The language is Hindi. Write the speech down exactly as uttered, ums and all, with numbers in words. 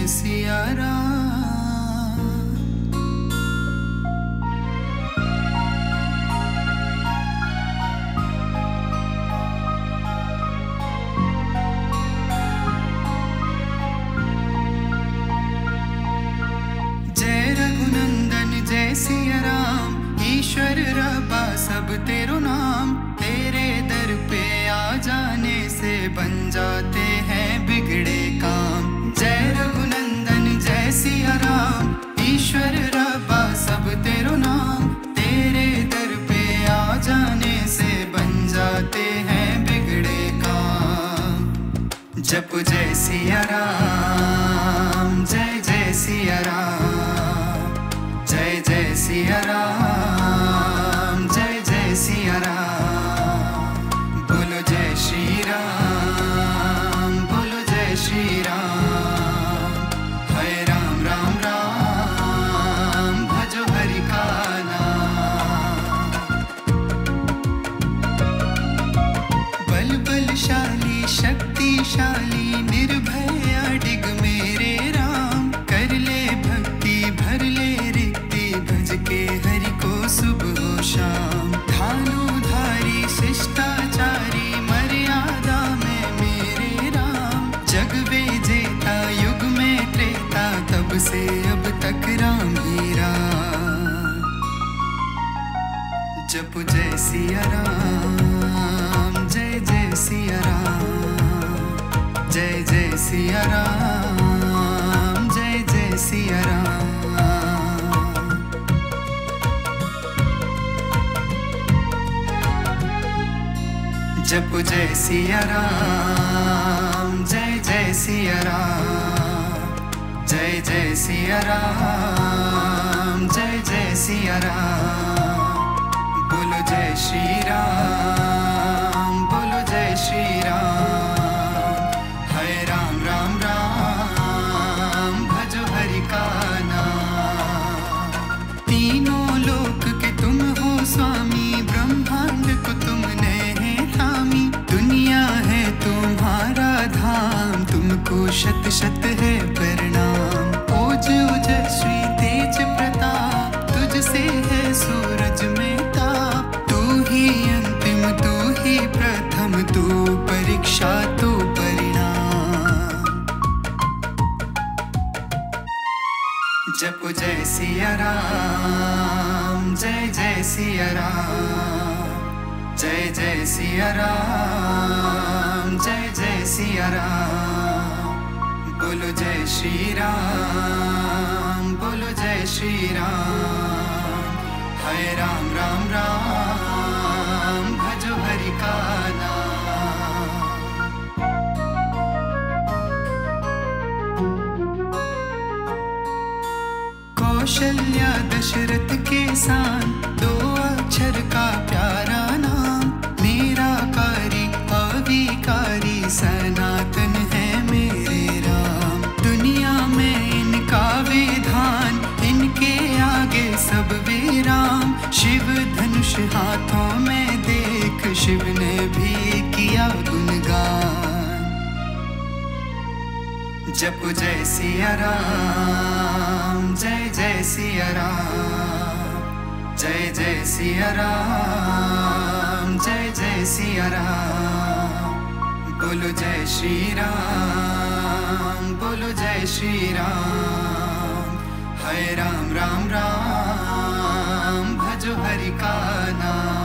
सिया राम। जय रघुनंदन जय सिया राम, ईश्वर रबा सब तेरो नाम। तेरे दर पे आ जाने से बन जाते हैं बिगड़े काम। जय रघुनंदन जय सिया राम, ईश्वर रबा सब तेरो नाम। तेरे दर पे आ जाने से बन जाते हैं बिगड़े काम। जप जय सिया राम, जय जय सिया राम, जय जय सिया राम, जय जय सिया राम। बोलो जय श्री राम, बोलो जय श्री राम। हरे राम राम राम, भजो हरि का नाम। बल बलशाली शक्तिशाली निर्भय अडिग मेरे राम। कर ले भक्ति भर ले रिक्ति, भज के हरि को सुबह शाम। धानुधारी शिष्टाचारी मर्यादा में मेरे राम। जग विजेता युग में त्रेता, तब से अब तक राम ही राम। जप जय सिया राम, जय जय सिया राम, जय जय सिया राम, जय जय सिया राम। जप जय सिया राम, जय जय सिया राम, जय जय सिया राम, जय जय सिया राम। बोलो जय श्री राम, बोलो जय श्री राम। हरे राम राम राम, भजो हरि का नाम। तीनों लोक के तुम हो स्वामी, ब्रह्मांड को तुमने थामी। दुनिया है तुम्हारा धाम, तुमको शत शत है प्रणाम। ओज ओजस्वी तेज प्रताप, तुझसे है सूरज में ताप। तू ही अंतिम तू ही प्रथम, तू परीक्षा तो परिणाम। जप जय सिया राम, जय जय सिया राम, जय जय सिया राम, जय जय सिया राम। बोलो जय श्री राम, बोलो जय श्री राम। हरे राम राम राम, भजो हरि का नाम। कौशल्या दशरथ के सान, दो अक्षर का प्यारा नाम। निराकारी अविकारी सनातन है मेरे राम। दुनिया में इनका विधान, इनके आगे सब वीराम। शिव धनुष हाथों में देख, शिव ने भी किया गुणगान। जप जय सिया राम, जय जय सिया राम, जय जय सिया राम, जय जय सिया राम। बोलो जय श्री राम, बोलो जय श्री राम। हरे राम राम राम, भजो हरि का नाम।